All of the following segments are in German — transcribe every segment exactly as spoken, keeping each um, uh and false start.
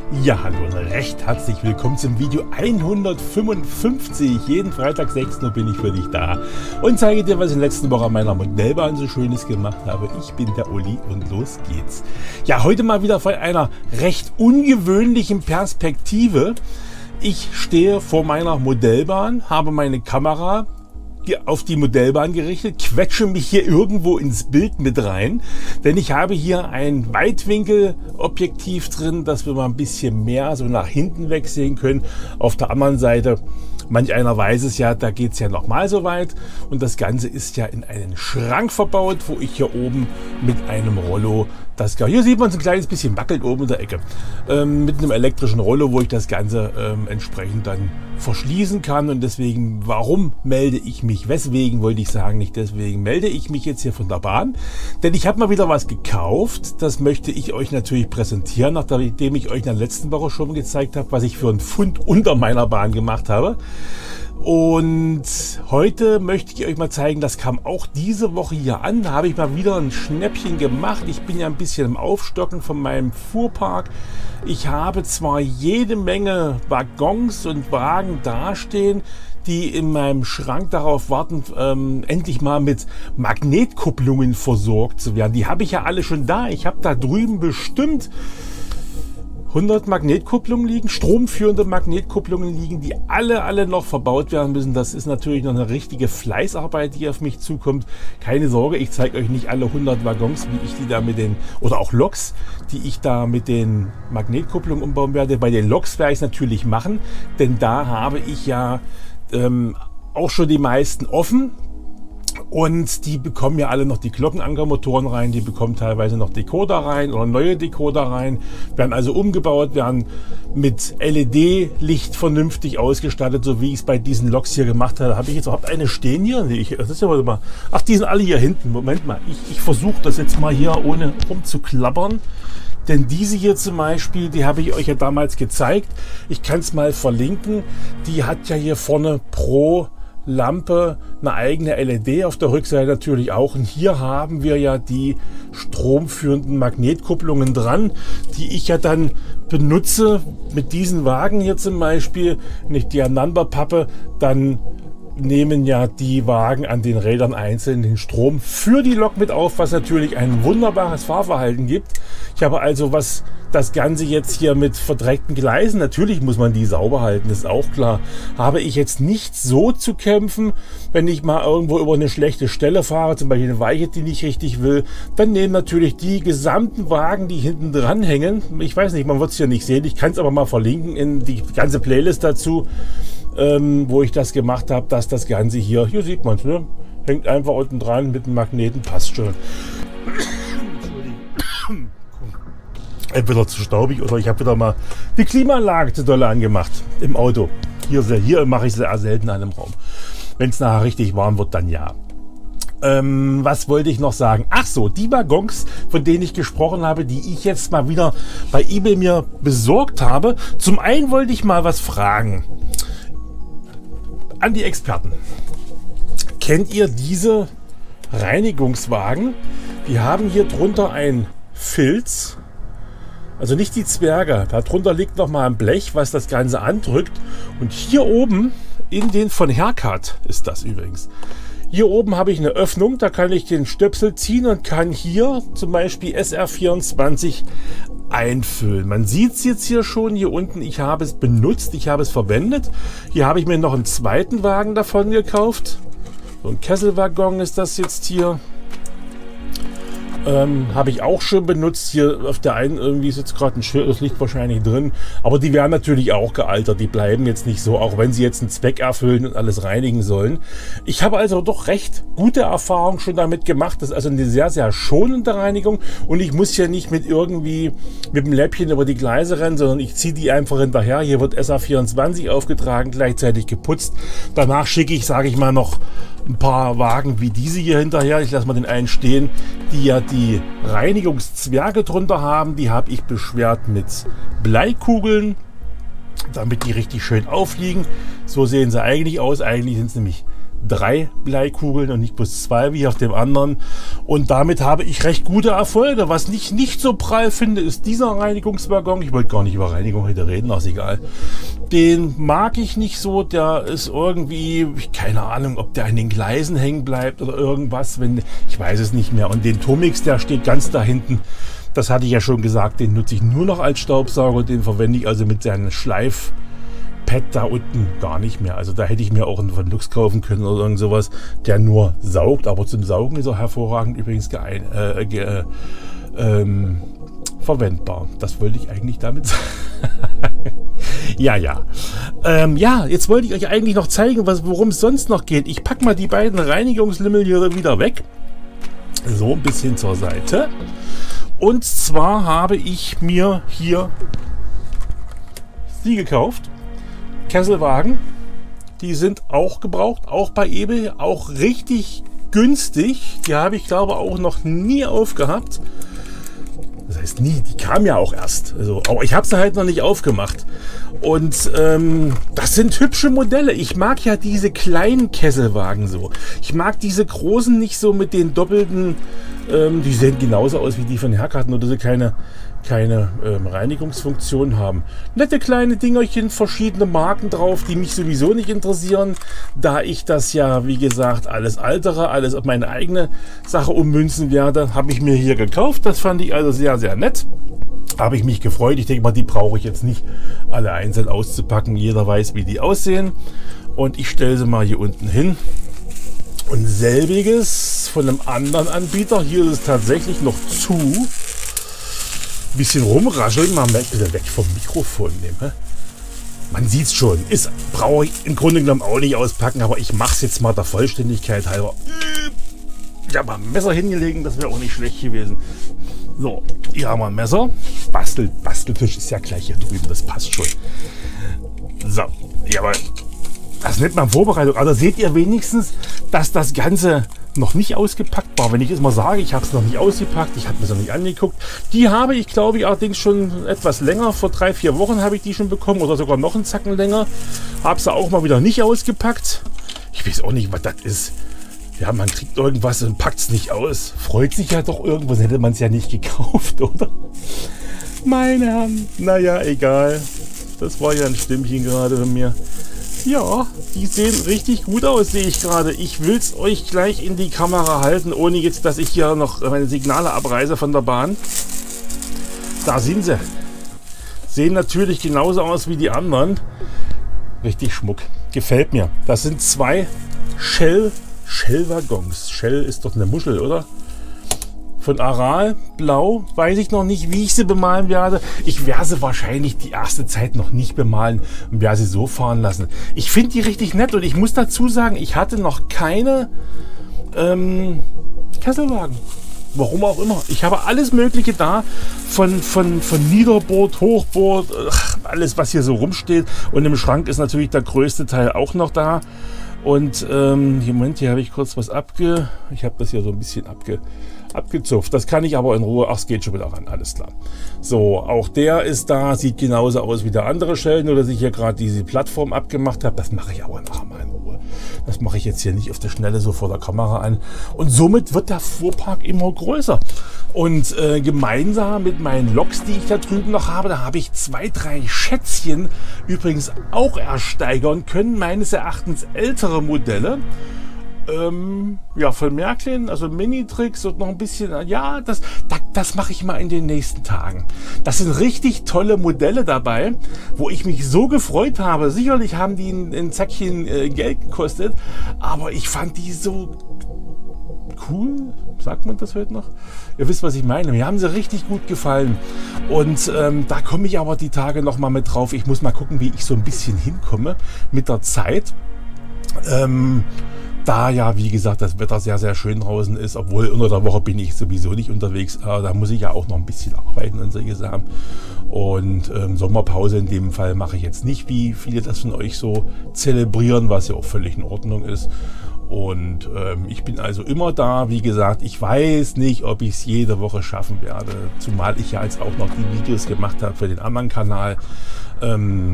Ja, hallo und recht herzlich willkommen zum Video hundertfünfundfünfzig. Jeden Freitag sechzehn Uhr bin ich für dich da und zeige dir, was ich in der letzten Woche an meiner Modellbahn so Schönes gemacht habe. Ich bin der Uli und los geht's. Ja, heute mal wieder von einer recht ungewöhnlichen Perspektive. Ich stehe vor meiner Modellbahn, habe meine Kamera auf die Modellbahn gerichtet, quetsche mich hier irgendwo ins Bild mit rein, denn ich habe hier ein Weitwinkelobjektiv drin, dass wir mal ein bisschen mehr so nach hinten weg sehen können. Auf der anderen Seite, manch einer weiß es ja, da geht es ja nochmal so weit und das Ganze ist ja in einen Schrank verbaut, wo ich hier oben mit einem Rollo das Ganze, hier sieht man es ein kleines bisschen wackelt oben in der Ecke, ähm, mit einem elektrischen Rollo, wo ich das Ganze ähm, entsprechend dann verschließen kann. Und deswegen, warum melde ich mich, weswegen wollte ich sagen, nicht deswegen melde ich mich jetzt hier von der Bahn, denn ich habe mal wieder was gekauft, das möchte ich euch natürlich präsentieren, nachdem ich euch in der letzten Woche schon gezeigt habe, was ich für einen Fund unter meiner Bahn gemacht habe. Und heute möchte ich euch mal zeigen, das kam auch diese Woche hier an. Da habe ich mal wieder ein Schnäppchen gemacht. Ich bin ja ein bisschen im Aufstocken von meinem Fuhrpark. Ich habe zwar jede Menge Waggons und Wagen dastehen, die in meinem Schrank darauf warten, ähm, endlich mal mit Magnetkupplungen versorgt zu werden. Die habe ich ja alle schon da. Ich habe da drüben bestimmt hundert Magnetkupplungen liegen, stromführende Magnetkupplungen liegen, die alle, alle noch verbaut werden müssen. Das ist natürlich noch eine richtige Fleißarbeit, die auf mich zukommt. Keine Sorge, ich zeige euch nicht alle hundert Waggons, wie ich die da mit den, oder auch Loks, die ich da mit den Magnetkupplungen umbauen werde. Bei den Loks werde ich es natürlich machen, denn da habe ich ja ähm, auch schon die meisten offen. Und die bekommen ja alle noch die Glockenankermotoren rein, die bekommen teilweise noch Decoder rein oder neue Decoder rein, werden also umgebaut, werden mit L E D-Licht vernünftig ausgestattet, so wie ich es bei diesen Loks hier gemacht habe. Habe ich jetzt überhaupt eine stehen hier? Nee, ich, das ist ja mal, ach, die sind alle hier hinten. Moment mal, ich, ich versuche das jetzt mal hier ohne rumzuklappern. Denn diese hier zum Beispiel, die habe ich euch ja damals gezeigt. Ich kann es mal verlinken. Die hat ja hier vorne pro Lampe eine eigene L E D, auf der Rückseite natürlich auch. Und hier haben wir ja die stromführenden Magnetkupplungen dran, die ich ja dann benutze mit diesen Wagen hier zum Beispiel. Wenn ich die aneinander pappe, dann nehmen ja die Wagen an den Rädern einzeln den Strom für die Lok mit auf, was natürlich ein wunderbares Fahrverhalten gibt. Ich habe also, was das Ganze jetzt hier mit verdreckten Gleisen, natürlich muss man die sauber halten, ist auch klar, habe ich jetzt nicht so zu kämpfen. Wenn ich mal irgendwo über eine schlechte Stelle fahre, zum Beispiel eine Weiche, die nicht richtig will, dann nehmen natürlich die gesamten Wagen, die hinten dran hängen, ich weiß nicht, man wird es hier nicht sehen, ich kann es aber mal verlinken in die ganze Playlist dazu, ähm, wo ich das gemacht habe, dass das Ganze hier, hier sieht man es, ne? Hängt einfach unten dran mit dem Magneten, passt schon. Entweder zu staubig oder ich habe wieder mal die Klimaanlage zu doll angemacht im Auto. Hier, hier mache ich sehr selten an einem Raum. Wenn es nachher richtig warm wird, dann ja. Ähm, was wollte ich noch sagen? Ach so, die Waggons, von denen ich gesprochen habe, die ich jetzt mal wieder bei eBay mir besorgt habe. Zum einen wollte ich mal was fragen an die Experten. Kennt ihr diese Reinigungswagen? Die haben hier drunter ein Filz. Also nicht die Zwerge, darunter liegt noch mal ein Blech, was das Ganze andrückt. Und hier oben, in den von Hercat ist das übrigens. Hier oben habe ich eine Öffnung, da kann ich den Stöpsel ziehen und kann hier zum Beispiel S R vierundzwanzig einfüllen. Man sieht es jetzt hier schon, hier unten, ich habe es benutzt, ich habe es verwendet. Hier habe ich mir noch einen zweiten Wagen davon gekauft. So ein Kesselwaggon ist das jetzt hier. Ähm, habe ich auch schon benutzt. Hier auf der einen irgendwie ist jetzt gerade ein Schild, das liegt wahrscheinlich drin. Aber die werden natürlich auch gealtert. Die bleiben jetzt nicht so, auch wenn sie jetzt einen Zweck erfüllen und alles reinigen sollen. Ich habe also doch recht gute Erfahrungen schon damit gemacht. Das ist also eine sehr, sehr schonende Reinigung. Und ich muss hier nicht mit irgendwie mit dem Läppchen über die Gleise rennen, sondern ich ziehe die einfach hinterher. Hier wird S R vierundzwanzig aufgetragen, gleichzeitig geputzt. Danach schicke ich, sage ich mal, noch ein paar Wagen wie diese hier hinterher. Ich lasse mal den einen stehen, die ja die Reinigungszwerge drunter haben. Die habe ich beschwert mit Bleikugeln, damit die richtig schön aufliegen. So sehen sie eigentlich aus. Eigentlich sind es nämlich drei Bleikugeln und nicht plus zwei wie auf dem anderen. Und damit habe ich recht gute Erfolge. Was ich nicht so prall finde, ist dieser Reinigungswaggon. Ich wollte gar nicht über Reinigung heute reden, aber ist egal. Den mag ich nicht so. Der ist irgendwie, keine Ahnung, ob der an den Gleisen hängen bleibt oder irgendwas. Wenn, ich weiß es nicht mehr. Und den Tomix, der steht ganz da hinten. Das hatte ich ja schon gesagt. Den nutze ich nur noch als Staubsauger. Den verwende ich also mit seinem Schleif Pad da unten gar nicht mehr. Also da hätte ich mir auch einen von Lux kaufen können oder irgend sowas, der nur saugt, aber zum Saugen ist er hervorragend übrigens geein, äh, ge, äh, ähm, verwendbar. Das wollte ich eigentlich damit sagen. ja, ja. Ähm, ja, jetzt wollte ich euch eigentlich noch zeigen, worum es sonst noch geht. Ich packe mal die beiden Reinigungslimmel hier wieder weg. So ein bisschen zur Seite. Und zwar habe ich mir hier sie gekauft. Kesselwagen, die sind auch gebraucht, auch bei eBay, auch richtig günstig. Die habe ich glaube auch noch nie aufgehabt. Das heißt nie, die kam ja auch erst. Also, aber ich habe sie halt noch nicht aufgemacht. Und ähm, das sind hübsche Modelle. Ich mag ja diese kleinen Kesselwagen so. Ich mag diese großen nicht so mit den doppelten, ähm, die sehen genauso aus wie die von Herkarten oder so keine... keine ähm, Reinigungsfunktion haben. Nette kleine Dingerchen, verschiedene Marken drauf, die mich sowieso nicht interessieren, da ich das ja, wie gesagt, alles altere, alles auf meine eigene Sache ummünzen werde, habe ich mir hier gekauft. Das fand ich also sehr, sehr nett. Habe ich mich gefreut. Ich denke mal, die brauche ich jetzt nicht alle einzeln auszupacken. Jeder weiß, wie die aussehen. Und ich stelle sie mal hier unten hin. Und selbiges von einem anderen Anbieter. Hier ist es tatsächlich noch zu. Bisschen rumrascheln, mal bitte weg vom Mikrofon nehmen. Man sieht es schon, ist brauche ich im Grunde genommen auch nicht auspacken, aber ich mache es jetzt mal der Vollständigkeit halber. Ich habe mal ein Messer hingelegt, das wäre auch nicht schlecht gewesen. So, hier haben wir ein Messer. Bastel, Basteltisch ist ja gleich hier drüben, das passt schon. So, ja, aber das nennt man Vorbereitung. Also seht ihr wenigstens, dass das Ganze noch nicht ausgepackt war. Wenn ich jetzt mal sage, ich habe es noch nicht ausgepackt, ich habe mir es noch nicht angeguckt. Die habe ich, glaube ich, allerdings schon etwas länger. Vor drei, vier Wochen habe ich die schon bekommen oder sogar noch einen Zacken länger. Habe sie auch mal wieder nicht ausgepackt. Ich weiß auch nicht, was das ist. Ja, man kriegt irgendwas und packt es nicht aus. Freut sich ja doch irgendwo, sonst hätte man es ja nicht gekauft, oder? Meine Herren, naja, egal. Das war ja ein Stimmchen gerade bei mir. Ja, die sehen richtig gut aus, sehe ich gerade. Ich will es euch gleich in die Kamera halten, ohne jetzt, dass ich hier noch meine Signale abreiße von der Bahn. Da sind sie. Sehen natürlich genauso aus wie die anderen. Richtig Schmuck. Gefällt mir. Das sind zwei Shell, Shell-Waggons. Shell ist doch eine Muschel, oder? Von Aral, blau, weiß ich noch nicht, wie ich sie bemalen werde. Ich werde sie wahrscheinlich die erste Zeit noch nicht bemalen und werde sie so fahren lassen. Ich finde die richtig nett und ich muss dazu sagen, ich hatte noch keine ähm, Kesselwagen. Warum auch immer. Ich habe alles Mögliche da, von, von, von Niederboard, Hochboard, ach, alles was hier so rumsteht. Und im Schrank ist natürlich der größte Teil auch noch da. Und ähm, im Moment, hier habe ich kurz was abge... Ich habe das hier so ein bisschen abge... abgezupft. Das kann ich aber in Ruhe. Ach, es geht schon wieder ran. Alles klar. So, auch der ist da. Sieht genauso aus wie der andere Shell, nur dass ich hier gerade diese Plattform abgemacht habe. Das mache ich aber nachher mal in Ruhe. Das mache ich jetzt hier nicht auf der Schnelle so vor der Kamera an. Und somit wird der Fuhrpark immer größer. Und äh, gemeinsam mit meinen Loks, die ich da drüben noch habe, da habe ich zwei, drei Schätzchen übrigens auch ersteigern können. Meines Erachtens ältere Modelle. Ähm, ja, von Märklin, also Mini-Tricks und noch ein bisschen, ja, das, das, das mache ich mal in den nächsten Tagen. Das sind richtig tolle Modelle dabei, wo ich mich so gefreut habe. Sicherlich haben die ein, ein Zackchen äh, Geld gekostet, aber ich fand die so cool, sagt man das heute noch? Ihr wisst, was ich meine. Mir haben sie richtig gut gefallen. Und ähm, da komme ich aber die Tage noch mal mit drauf. Ich muss mal gucken, wie ich so ein bisschen hinkomme mit der Zeit. Ähm, Da ja, wie gesagt, das Wetter sehr, sehr schön draußen ist, obwohl unter der Woche bin ich sowieso nicht unterwegs, aber da muss ich ja auch noch ein bisschen arbeiten und solche Sachen. Und ähm, Sommerpause in dem Fall mache ich jetzt nicht, wie viele das von euch so zelebrieren, was ja auch völlig in Ordnung ist. Und ähm, ich bin also immer da. Wie gesagt, ich weiß nicht, ob ich es jede Woche schaffen werde, zumal ich ja jetzt auch noch die Videos gemacht habe für den anderen Kanal. Ähm,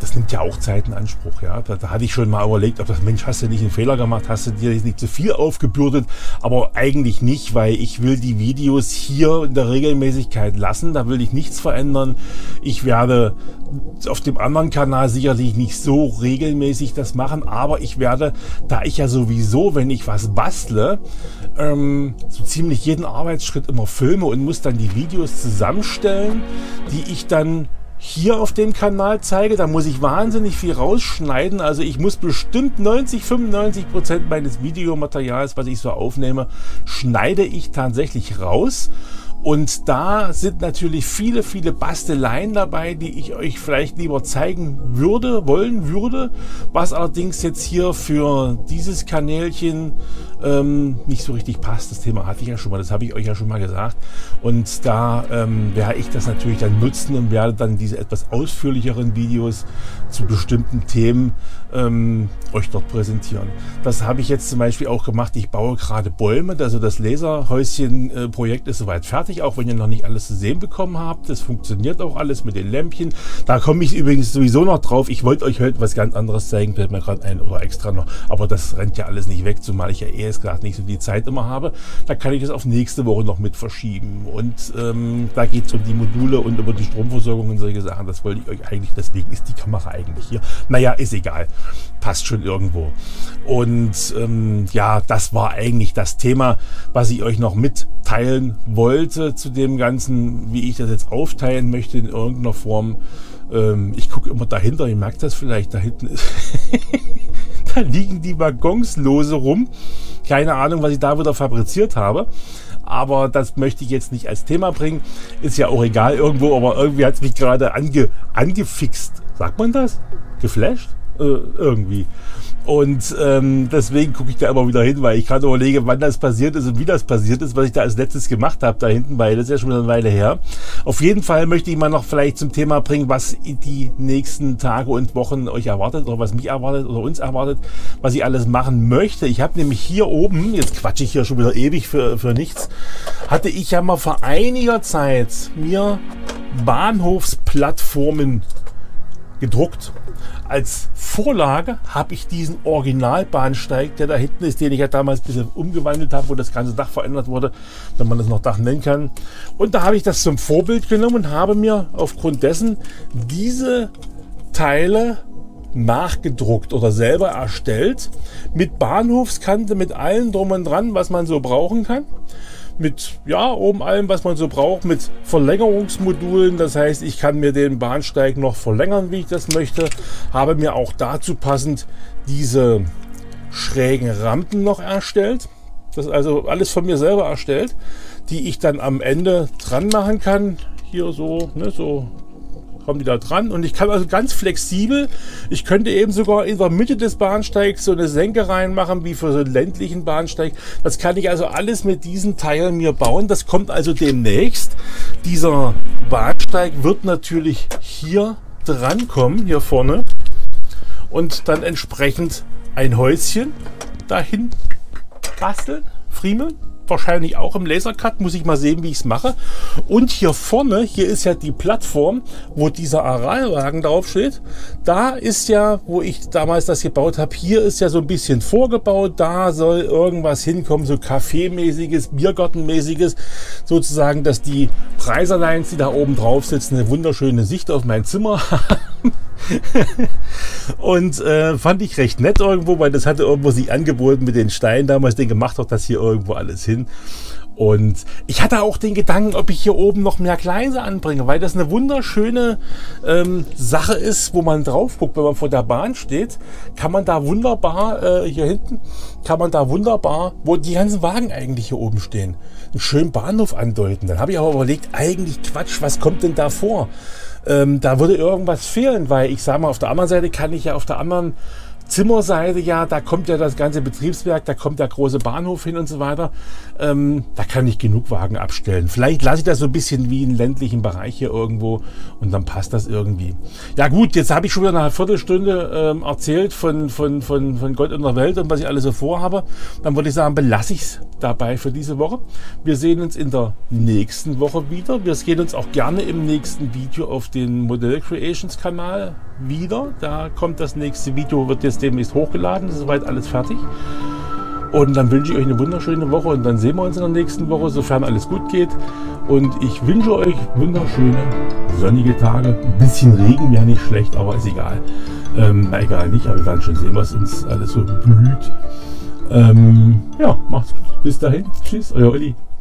das nimmt ja auch Zeit in Anspruch. Ja? Da, da hatte ich schon mal überlegt, ob das, Mensch, hast du nicht einen Fehler gemacht, hast du dir nicht zu viel aufgebürdet, aber eigentlich nicht, weil ich will die Videos hier in der Regelmäßigkeit lassen, da will ich nichts verändern. Ich werde auf dem anderen Kanal sicherlich nicht so regelmäßig das machen, aber ich werde, da ich ja sowieso, wenn ich was bastle, ähm, so ziemlich jeden Arbeitsschritt immer filme und muss dann die Videos zusammenstellen, die ich dann hier auf dem Kanal zeige, da muss ich wahnsinnig viel rausschneiden. Also ich muss bestimmt neunzig, fünfundneunzig Prozent meines Videomaterials, was ich so aufnehme, schneide ich tatsächlich raus. Und da sind natürlich viele, viele Basteleien dabei, die ich euch vielleicht lieber zeigen würde, wollen würde, was allerdings jetzt hier für dieses Kanälchen ähm, nicht so richtig passt. Das Thema hatte ich ja schon mal, das habe ich euch ja schon mal gesagt. Und da ähm, werde ich das natürlich dann nutzen und werde dann diese etwas ausführlicheren Videos zu bestimmten Themen ähm, euch dort präsentieren. Das habe ich jetzt zum Beispiel auch gemacht. Ich baue gerade Bäume, also das Laserhäuschen-Projekt ist soweit fertig, auch wenn ihr noch nicht alles zu sehen bekommen habt. Das funktioniert auch alles mit den Lämpchen. Da komme ich übrigens sowieso noch drauf. Ich wollte euch heute was ganz anderes zeigen, fällt mir gerade ein oder extra noch. Aber das rennt ja alles nicht weg, zumal ich ja eher gesagt nicht so die Zeit immer habe. Da kann ich das auf nächste Woche noch mit verschieben. Und ähm, da geht es um die Module und über die Stromversorgung und solche Sachen. Das wollte ich euch eigentlich, deswegen ist die Kamera eigentlich hier. Naja, ist egal. Passt schon irgendwo. Und ähm, ja, das war eigentlich das Thema, was ich euch noch mitteilen wollte zu dem Ganzen, wie ich das jetzt aufteilen möchte in irgendeiner Form. Ähm, ich gucke immer dahinter, ihr merkt das vielleicht, da hinten ist da liegen die Waggons lose rum. Keine Ahnung, was ich da wieder fabriziert habe. Aber das möchte ich jetzt nicht als Thema bringen. Ist ja auch egal irgendwo, aber irgendwie hat es mich gerade ange, angefixt. Sagt man das? Geflasht? Äh, irgendwie. Und ähm, deswegen gucke ich da immer wieder hin, weil ich gerade überlege, wann das passiert ist und wie das passiert ist, was ich da als letztes gemacht habe da hinten, weil das ist ja schon wieder eine Weile her. Auf jeden Fall möchte ich mal noch vielleicht zum Thema bringen, was die nächsten Tage und Wochen euch erwartet oder was mich erwartet oder uns erwartet, was ich alles machen möchte. Ich habe nämlich hier oben, jetzt quatsche ich hier schon wieder ewig für, für nichts, hatte ich ja mal vor einiger Zeit mir Bahnhofsplattformen gedruckt. Als Vorlage habe ich diesen Originalbahnsteig, der da hinten ist, den ich ja damals ein bisschen umgewandelt habe, wo das ganze Dach verändert wurde, wenn man das noch Dach nennen kann. Und da habe ich das zum Vorbild genommen und habe mir aufgrund dessen diese Teile nachgedruckt oder selber erstellt. Mit Bahnhofskante, mit allem drum und dran, was man so brauchen kann. Mit, ja, oben allem, was man so braucht, mit Verlängerungsmodulen. Das heißt, ich kann mir den Bahnsteig noch verlängern, wie ich das möchte. Habe mir auch dazu passend diese schrägen Rampen noch erstellt. Das ist also alles von mir selber erstellt, die ich dann am Ende dran machen kann. Hier so, ne, so kommen die da dran. Und ich kann also ganz flexibel, ich könnte eben sogar in der Mitte des Bahnsteigs so eine Senke reinmachen, wie für so einen ländlichen Bahnsteig. Das kann ich also alles mit diesen Teilen mir bauen. Das kommt also demnächst. Dieser Bahnsteig wird natürlich hier dran kommen, hier vorne. Und dann entsprechend ein Häuschen dahin basteln, friemeln. Wahrscheinlich auch im Lasercut, muss ich mal sehen, wie ich es mache. Und hier vorne, hier ist ja die Plattform, wo dieser Aralwagen draufsteht. Da ist ja, wo ich damals das gebaut habe, hier ist ja so ein bisschen vorgebaut. Da soll irgendwas hinkommen, so Café-mäßiges, Biergarten-mäßiges, sozusagen, dass die Preiserlines, die da oben drauf sitzen, eine wunderschöne Sicht auf mein Zimmer haben. Und äh, fand ich recht nett irgendwo, weil das hatte irgendwo sich angeboten mit den Steinen damals, den gemacht hat das hier irgendwo alles hin. Und ich hatte auch den Gedanken, ob ich hier oben noch mehr Gleise anbringe, weil das eine wunderschöne ähm, Sache ist, wo man drauf guckt, wenn man vor der Bahn steht, kann man da wunderbar, äh, hier hinten, kann man da wunderbar, wo die ganzen Wagen eigentlich hier oben stehen, einen schönen Bahnhof andeuten. Dann habe ich aber überlegt, eigentlich Quatsch, was kommt denn da vor? Ähm, da würde irgendwas fehlen, weil ich sage mal, auf der anderen Seite kann ich ja auf der anderen Zimmerseite, ja, da kommt ja das ganze Betriebswerk, da kommt der große Bahnhof hin und so weiter. Ähm, da kann ich genug Wagen abstellen. Vielleicht lasse ich das so ein bisschen wie im ländlichen Bereich hier irgendwo und dann passt das irgendwie. Ja gut, jetzt habe ich schon wieder eine Viertelstunde ähm, erzählt von, von, von, von Gott und der Welt und was ich alles so vorhabe. Dann würde ich sagen, belasse ich es dabei für diese Woche. Wir sehen uns in der nächsten Woche wieder. Wir sehen uns auch gerne im nächsten Video auf den Model Creations Kanal wieder. Da kommt das nächste Video, wird jetzt demnächst hochgeladen. Das ist soweit alles fertig. Und dann wünsche ich euch eine wunderschöne Woche und dann sehen wir uns in der nächsten Woche, sofern alles gut geht. Und ich wünsche euch wunderschöne, sonnige Tage. Ein bisschen Regen wäre nicht schlecht, aber ist egal. Ähm, na egal nicht, aber wir werden schon sehen, was uns alles so blüht. Ähm, ja, macht's gut. Bis dahin. Tschüss, euer Olli.